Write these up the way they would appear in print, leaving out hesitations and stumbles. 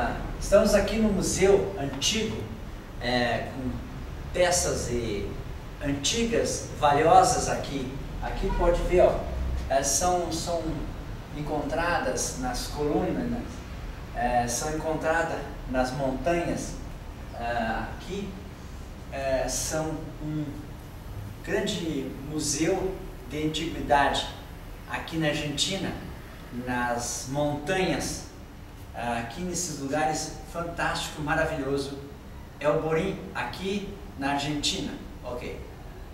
Estamos aqui no museu antigo, com peças antigas, valiosas aqui. Aqui pode ver, ó, são encontradas nas colunas, são encontradas nas montanhas. Aqui são um grande museu de antiguidade aqui na Argentina, nas montanhas, aqui nesses lugares fantástico, maravilhoso. É o Borín, aqui na Argentina. Ok.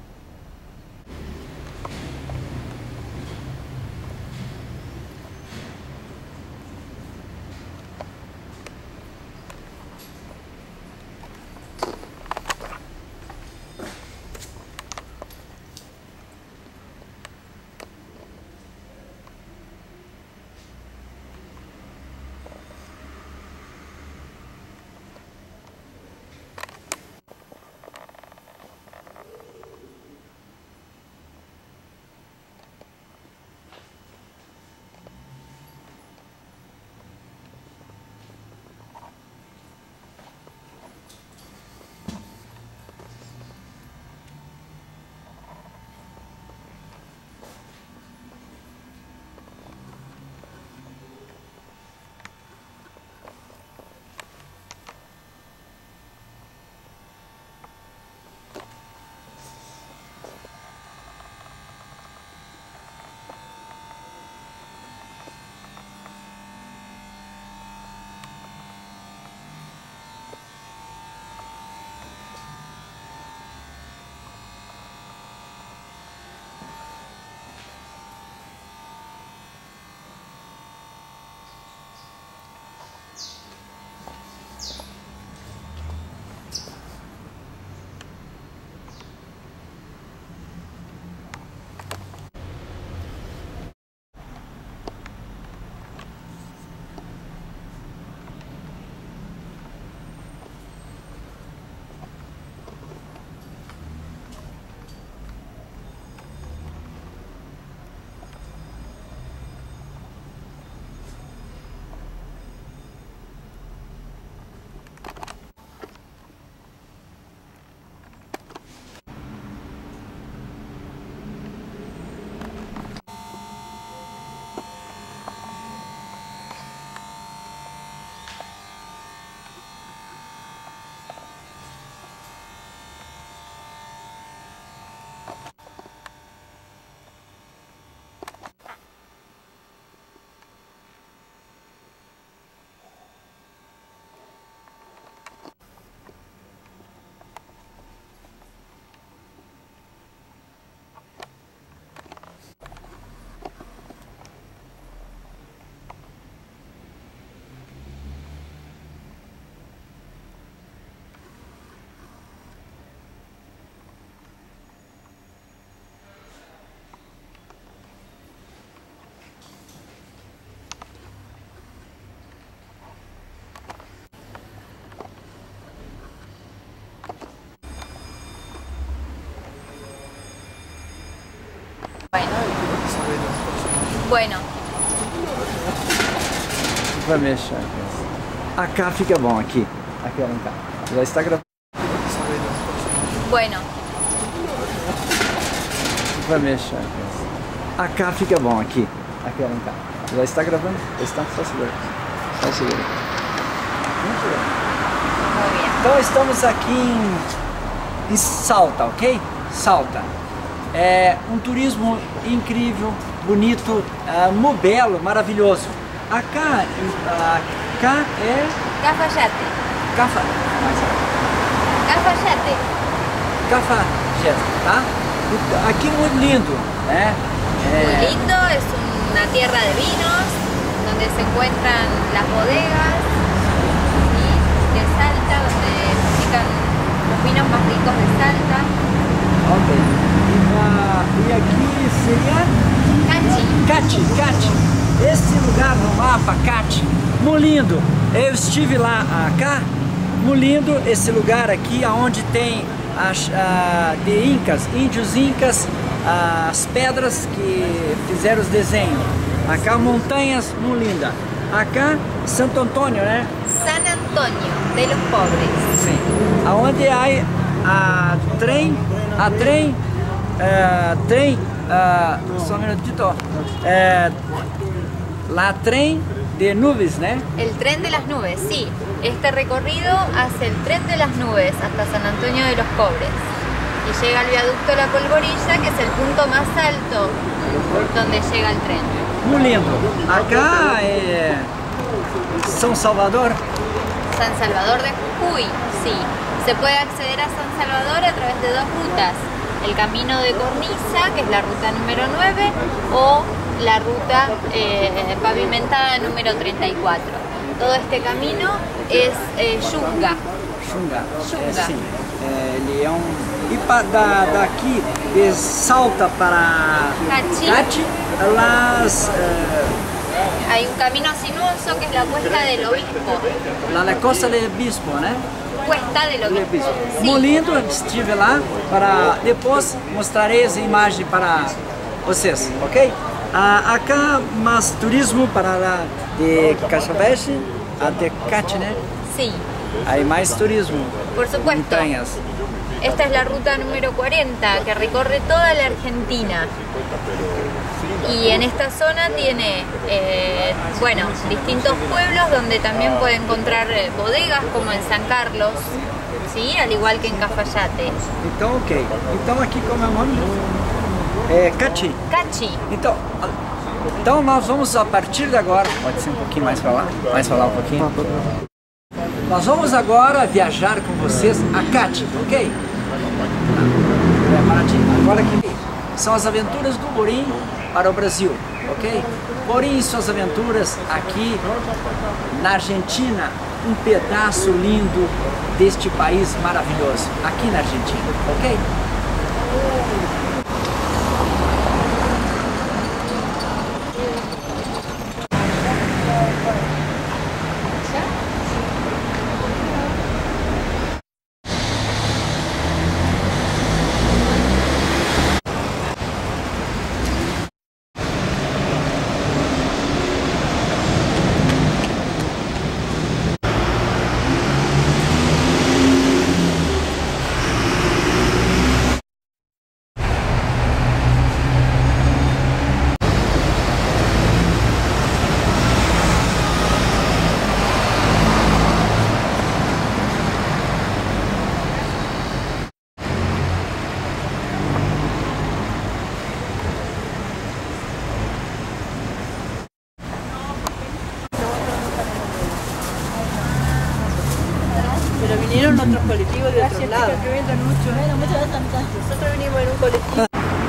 Bueno. Vai mexer. Acá fica bom, aqui. Aqui, vem cá. Já está gravando. Bueno. Vai mexer. Acá fica bom, aqui. Aqui, vem cá. Já está gravando? Está? Só segura. Só segura. Muito bem. Então estamos aqui em Salta, ok? Salta. É um turismo incrível, bonito, belo, maravilhoso. Acá é... Cafayate. Cafayate. Cafayate, tá? Aqui muito lindo, né? Muy lindo, es una tierra de vinos, donde se encuentran las bodegas y de Salta, donde fabrican los vinos más ricos de Salta. Ok. E aqui seria? Cati. Esse lugar no mapa, Cati, muito lindo. Eu estive lá, muito lindo esse lugar aqui, onde tem índios incas, as pedras que fizeram os desenhos. Acá montanhas muito lindas. Acá Santo Antônio, né? San Antonio de los Pobres. Sim. Aonde há trem, só um minutito, la tren de nubes, ¿no? El tren de las nubes, sí. Este recorrido hace el tren de las nubes hasta San Antonio de los Pobres. Y llega al viaducto La Polvorilla, que es el punto más alto donde llega el tren. Muy lindo. Acá São Salvador. San Salvador de Jujuy, sí. Se puede acceder a San Salvador a través de dos rutas. El camino de Cornisa, que es la ruta número 9, o la ruta pavimentada número 34. Todo este camino es Xunga. Sim. Ele daqui salta para Cachi, hay un camino sinuoso que es la Cuesta del Obispo. La Costa del Obispo, né? Cuesta del Obispo. Sí. Muito lindo, estive lá. Depois mostrarei essa imagem para vocês, ok? Acá mais turismo para lá de Casablanca até Cachi, né? Sí. Hay más turismo. Por supuesto. Montañas. Esta es la ruta número 40 que recorre toda la Argentina. Y en esta zona tiene, bueno, distintos pueblos donde también puede encontrar bodegas como en San Carlos, ¿sí? Al igual que en Cafayate. Então, ok. Então aqui como é o nome? Cachi. Cachi. Então nós vamos a partir de agora, pode ser um pouquinho mais para lá, um pouquinho. Nós vamos agora viajar com vocês a Cachi, ok? Agora aqui são as aventuras do Borim para o Brasil, ok? Borim e suas aventuras aqui na Argentina, um pedaço lindo deste país maravilhoso, aqui na Argentina, ok? Pero vinieron otros colectivos de otros lados. Nosotros vinimos en un colectivo.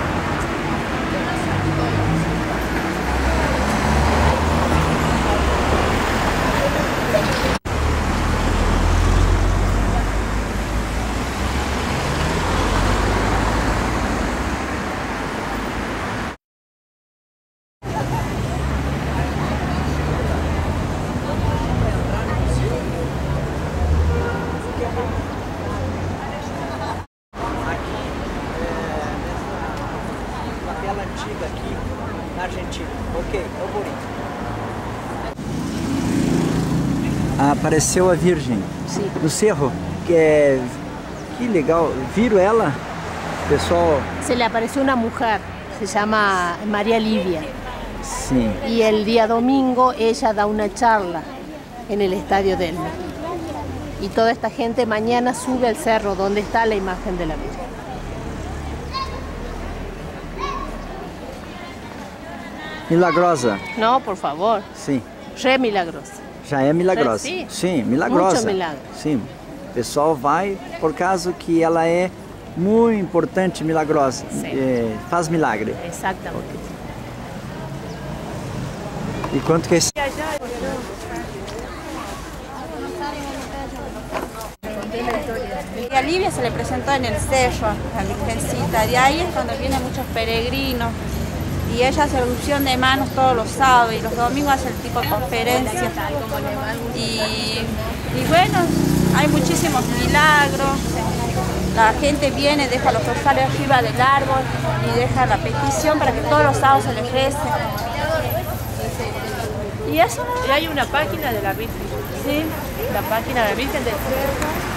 Antiga aqui na Argentina, ok, é o Borim. Apareceu a Virgem do Cerro, que legal, viram ela, pessoal? Se le apareció una mujer, se llama María Livia. Sí. Y el día domingo ella da una charla en el Estadio Delme. Y toda esta gente mañana sube al cerro donde está la imagen de la Virgen. Milagrosa. No, por favor. Sim. Re milagrosa. Já é milagrosa. Sim. Sim, milagrosa. Muito milagre. Sim. O pessoal vai por causa que ela é muito importante, milagrosa. Faz milagre. Exactamente. E quanto que é esse? A Livia se le presentó en el cerro, la Virgencita. De ahí es cuando vienen muchos peregrinos. Y ella hace erupción de manos todos los sábados y los domingos hace el tipo de conferencia. Y bueno, hay muchísimos milagros. La gente viene, deja los rosarios arriba del árbol y deja la petición para que todos los sábados se les rece. Y eso nada Y hay una página de la Virgen. sí. La página de la Virgen del Cerro.